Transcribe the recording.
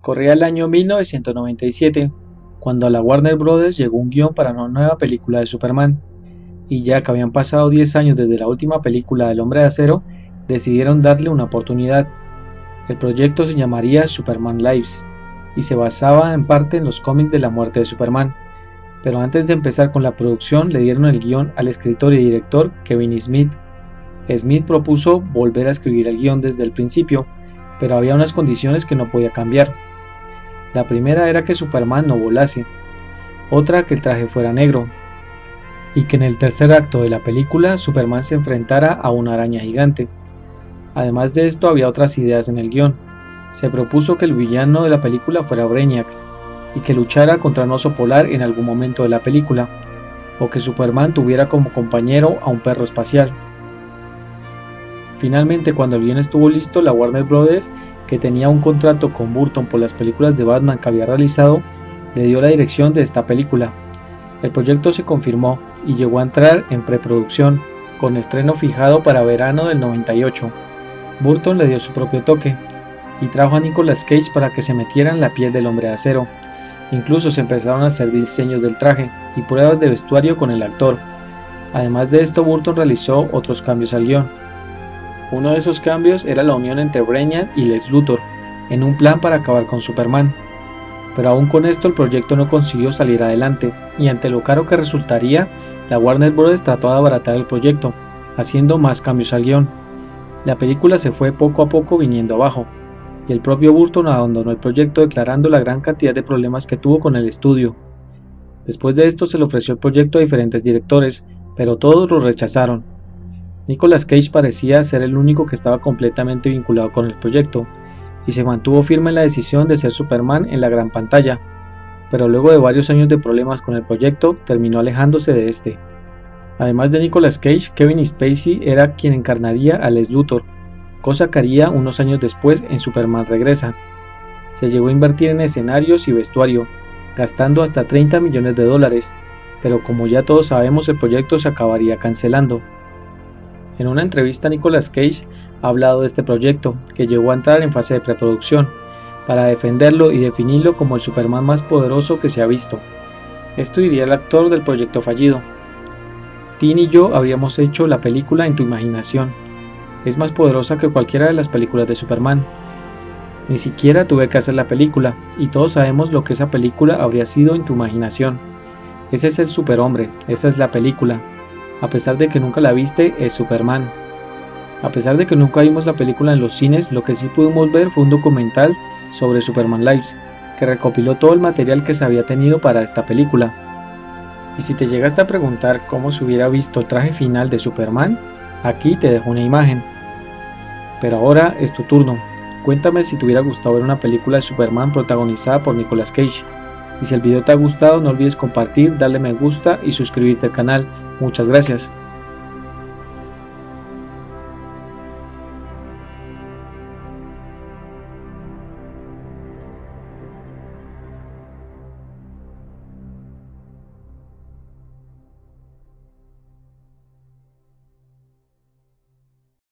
Corría el año 1997, cuando a la Warner Bros. Llegó un guión para una nueva película de Superman, y ya que habían pasado 10 años desde la última película del Hombre de Acero, decidieron darle una oportunidad. El proyecto se llamaría Superman Lives, y se basaba en parte en los cómics de la muerte de Superman. Pero antes de empezar con la producción le dieron el guión al escritor y director Kevin Smith. Smith propuso volver a escribir el guión desde el principio, pero había unas condiciones que no podía cambiar. La primera era que Superman no volase, otra que el traje fuera negro, y que en el tercer acto de la película Superman se enfrentara a una araña gigante. Además de esto había otras ideas en el guión. Se propuso que el villano de la película fuera Brainiac, y que luchara contra un oso polar en algún momento de la película, o que Superman tuviera como compañero a un perro espacial. Finalmente, cuando el guion estuvo listo, la Warner Bros., que tenía un contrato con Burton por las películas de Batman que había realizado, le dio la dirección de esta película. El proyecto se confirmó y llegó a entrar en preproducción, con estreno fijado para verano del 98. Burton le dio su propio toque y trajo a Nicolas Cage para que se metiera en la piel del Hombre de Acero. Incluso se empezaron a hacer diseños del traje y pruebas de vestuario con el actor. Además de esto, Burton realizó otros cambios al guión. Uno de esos cambios era la unión entre Brainiac y Lex Luthor, en un plan para acabar con Superman. Pero aún con esto el proyecto no consiguió salir adelante, y ante lo caro que resultaría, la Warner Bros. Trató de abaratar el proyecto, haciendo más cambios al guión. La película se fue poco a poco viniendo abajo, y el propio Burton abandonó el proyecto declarando la gran cantidad de problemas que tuvo con el estudio. Después de esto se le ofreció el proyecto a diferentes directores, pero todos lo rechazaron. Nicolas Cage parecía ser el único que estaba completamente vinculado con el proyecto, y se mantuvo firme en la decisión de ser Superman en la gran pantalla, pero luego de varios años de problemas con el proyecto, terminó alejándose de este. Además de Nicolas Cage, Kevin Spacey era quien encarnaría a Lex Luthor, cosa que haría unos años después en Superman Regresa. Se llegó a invertir en escenarios y vestuario, gastando hasta $30 millones, pero como ya todos sabemos, el proyecto se acabaría cancelando. En una entrevista, Nicolas Cage ha hablado de este proyecto, que llegó a entrar en fase de preproducción, para defenderlo y definirlo como el Superman más poderoso que se ha visto. Esto diría el actor del proyecto fallido: Tim y yo habíamos hecho la película en tu imaginación. Es más poderosa que cualquiera de las películas de Superman. Ni siquiera tuve que hacer la película, y todos sabemos lo que esa película habría sido en tu imaginación. Ese es el superhombre, esa es la película. A pesar de que nunca la viste, es Superman. A pesar de que nunca vimos la película en los cines, lo que sí pudimos ver fue un documental sobre Superman Lives, que recopiló todo el material que se había tenido para esta película. Y si te llegaste a preguntar cómo se hubiera visto el traje final de Superman, aquí te dejo una imagen. Pero ahora es tu turno. Cuéntame si te hubiera gustado ver una película de Superman protagonizada por Nicolas Cage. Y si el video te ha gustado, no olvides compartir, darle me gusta y suscribirte al canal. Muchas gracias.